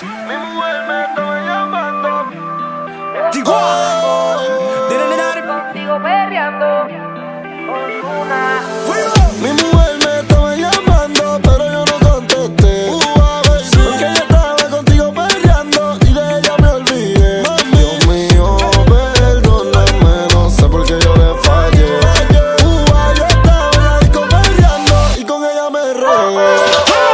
Mi mujer me estaba llamando. Digo, Contigo perreando con una. Mi mujer me estaba llamando, pero yo no contesté. Porque ella estaba contigo perreando y de ella me olvidé. Dios mío, perdóname, no sé por qué yo le fallé. Yo estaba en la disco perreando y con ella me regué.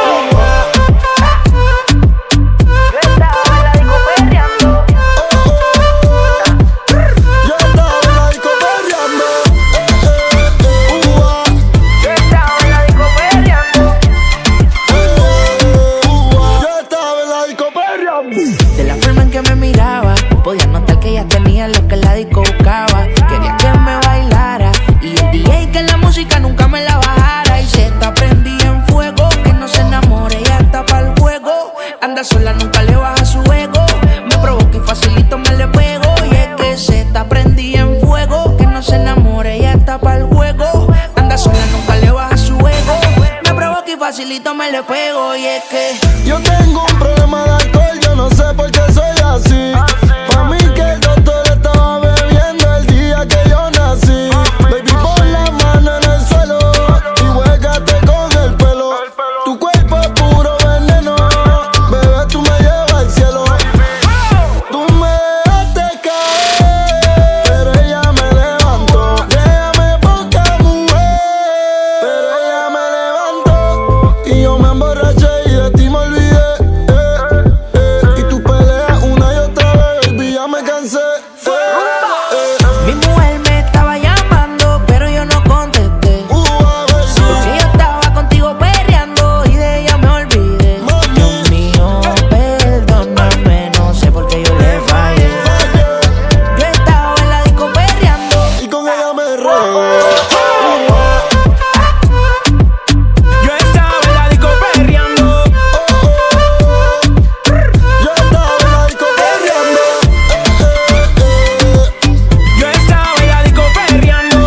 De la forma en que me miraba, podía notar que ella tenía lo que la disco buscaba. Quería que me bailara y el DJ que la música nunca me la bajara. Y se está prendida en fuego, que no se enamore, ella está pa'l juego. Anda sola, nunca le baja su ego. Me provoca y facilito me le pego. Y es que se está prendida en fuego, que no se enamore, ella está pa'l juego. Anda sola, nunca le baja su ego. Me provoca y facilito me le pego. Y es que yo tengo un problema de alcohol, yo no sé por qué soy así. Pa' mí que el doctor estaba bebiendo el día que yo nací. Baby, pon la mano en el suelo y juégate con el pelo. Tu cuerpo es puro veneno, bebé, tú me llevas al cielo. Tú me dejaste caer, pero ella me levantó. Déjame poca mujer, pero ella me levantó. Y yo me emborraché y de ti me olvidé. Y tú peleas una y otra vez, baby, ya me cansé. mi mujer me estaba llamando, pero yo no contesté. Porque yo estaba contigo perreando y de ella me olvidé. Dios mío, perdóname, no sé por qué yo le fallé. Yo estaba en la disco perreando Y con ella me regué. yo estaba en la disco perreando. Yo estaba en la disco perreando. Yo estaba en la disco perreando.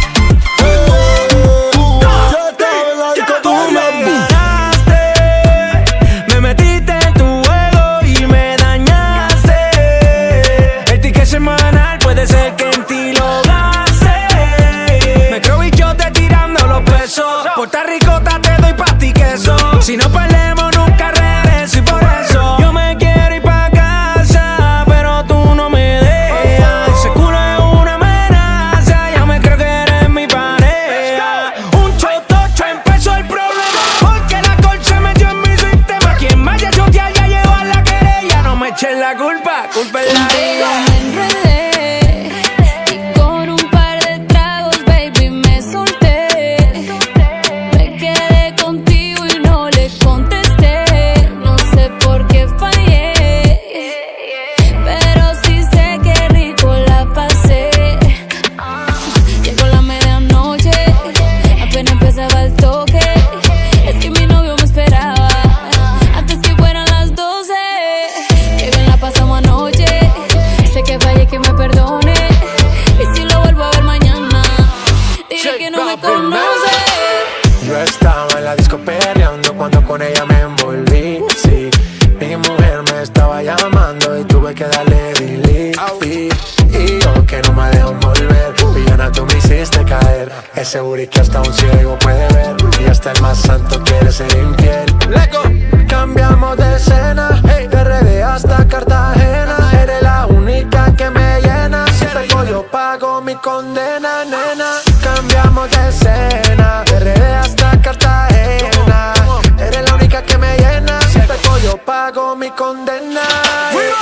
Yo estaba en la disco Tú me perreando. ganaste, me metiste en tu juego y me dañaste. El ticket semanal puede ser que en ti lo gaste. Me creo bichote tirando los pesos. Puerto Ricota te doy pa' ti queso. Si no perdemos nunca regreso y por eso yo me quiero ir pa' casa, pero tú no me dejas. Ese culo es una amenaza, ya me creo que eres mi pareja. Un chotocho empezó el problema, porque la alcohol se metió en mi sistema. Quien vaya a chotear ya lleva la querella. No me eches la culpa, culpa es la Contigo ella. me enredé y con un par de tragos, baby, me solté. Me quedé contigo y no le contesté. No sé por qué fallé, pero sí sé que rico la pasé. Llegó la medianoche, apenas empezaba el toque. Es que mi novio me esperaba antes que fueran las 12. Qué bien la pasamos anoche. Sé que fallé, que me perdone. Y si lo vuelvo a ver mañana, diré que no me conoce. Yo estaba en la disco perreando cuando con ella me envolví, sí. Mi mujer me estaba llamando y tuve que darle delete. Y yo que no me dejo volver, villana tú me hiciste caer. Ese booty que hasta un ciego puede ver, y hasta el más santo quiere ser infiel. Cambiamos de escena, de RD hasta Cartagena. Eres la única que me llena, si pego yo pago mi condena, nena. Cambiamos de escena, de RD hasta Cartagena. Eres la única que me llena, si pego yo pago mi condena.